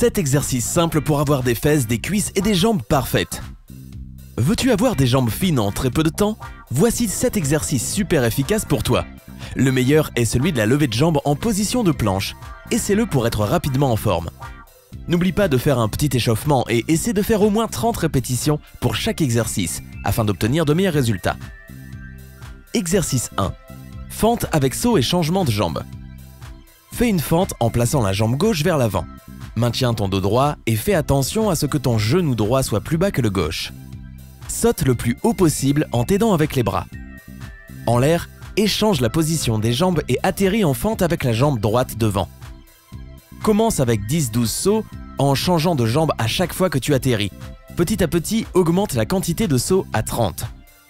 7 exercices simples pour avoir des fesses, des cuisses et des jambes parfaites. Veux-tu avoir des jambes fines en très peu de temps? Voici 7 exercices super efficaces pour toi. Le meilleur est celui de la levée de jambes en position de planche. Essaie-le pour être rapidement en forme. N'oublie pas de faire un petit échauffement et essaie de faire au moins 30 répétitions pour chaque exercice afin d'obtenir de meilleurs résultats. Exercice 1. Fente avec saut et changement de jambe. Fais une fente en plaçant la jambe gauche vers l'avant. Maintiens ton dos droit et fais attention à ce que ton genou droit soit plus bas que le gauche. Saute le plus haut possible en t'aidant avec les bras. En l'air, échange la position des jambes et atterris en fente avec la jambe droite devant. Commence avec 10-12 sauts en changeant de jambe à chaque fois que tu atterris. Petit à petit, augmente la quantité de sauts à 30.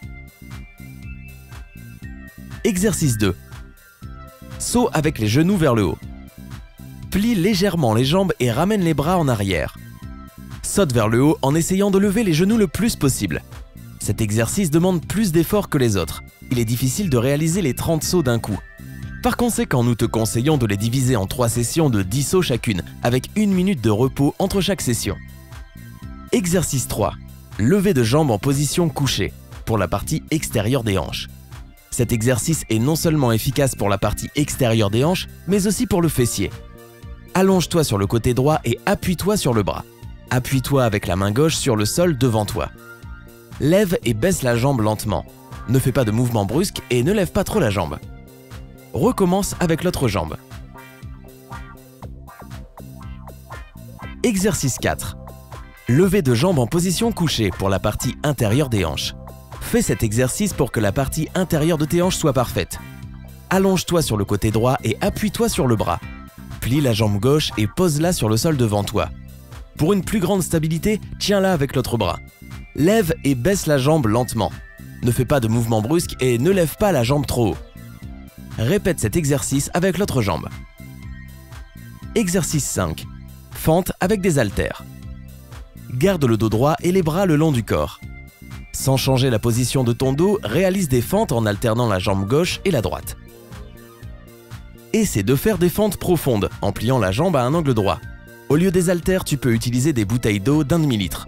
Exercice 2. Saut avec les genoux vers le haut. Plie légèrement les jambes et ramène les bras en arrière. Saute vers le haut en essayant de lever les genoux le plus possible. Cet exercice demande plus d'efforts que les autres. Il est difficile de réaliser les 30 sauts d'un coup. Par conséquent, nous te conseillons de les diviser en 3 sessions de 10 sauts chacune, avec 1 minute de repos entre chaque session. Exercice 3. Levée de jambes en position couchée, pour la partie extérieure des hanches. Cet exercice est non seulement efficace pour la partie extérieure des hanches, mais aussi pour le fessier. Allonge-toi sur le côté droit et appuie-toi sur le bras. Appuie-toi avec la main gauche sur le sol devant toi. Lève et baisse la jambe lentement. Ne fais pas de mouvement brusque et ne lève pas trop la jambe. Recommence avec l'autre jambe. Exercice 4. Levée de jambes en position couchée pour la partie intérieure des hanches. Fais cet exercice pour que la partie intérieure de tes hanches soit parfaite. Allonge-toi sur le côté droit et appuie-toi sur le bras. Plie la jambe gauche et pose-la sur le sol devant toi. Pour une plus grande stabilité, tiens-la avec l'autre bras. Lève et baisse la jambe lentement. Ne fais pas de mouvement brusque et ne lève pas la jambe trop haut. Répète cet exercice avec l'autre jambe. Exercice 5. Fente avec des haltères. Garde le dos droit et les bras le long du corps. Sans changer la position de ton dos, réalise des fentes en alternant la jambe gauche et la droite. Essaie de faire des fentes profondes en pliant la jambe à un angle droit. Au lieu des haltères, tu peux utiliser des bouteilles d'eau d'1 demi-litre.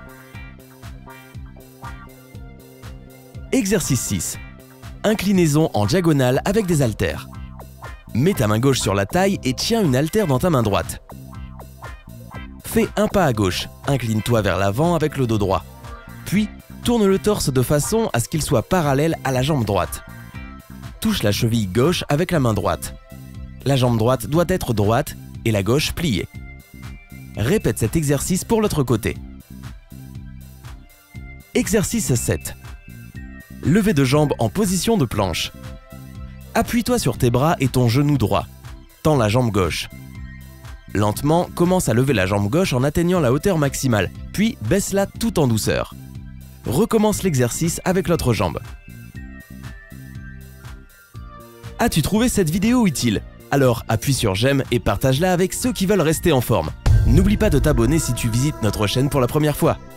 Exercice 6. Inclinaison en diagonale avec des haltères. Mets ta main gauche sur la taille et tiens une haltère dans ta main droite. Fais un pas à gauche, incline-toi vers l'avant avec le dos droit. Puis, tourne le torse de façon à ce qu'il soit parallèle à la jambe droite. Touche la cheville gauche avec la main droite. La jambe droite doit être droite et la gauche pliée. Répète cet exercice pour l'autre côté. Exercice 7. Levée de jambes en position de planche. Appuie-toi sur tes bras et ton genou droit. Tends la jambe gauche. Lentement, commence à lever la jambe gauche en atteignant la hauteur maximale, puis baisse-la tout en douceur. Recommence l'exercice avec l'autre jambe. As-tu trouvé cette vidéo utile? Alors appuie sur j'aime et partage-la avec ceux qui veulent rester en forme. N'oublie pas de t'abonner si tu visites notre chaîne pour la première fois.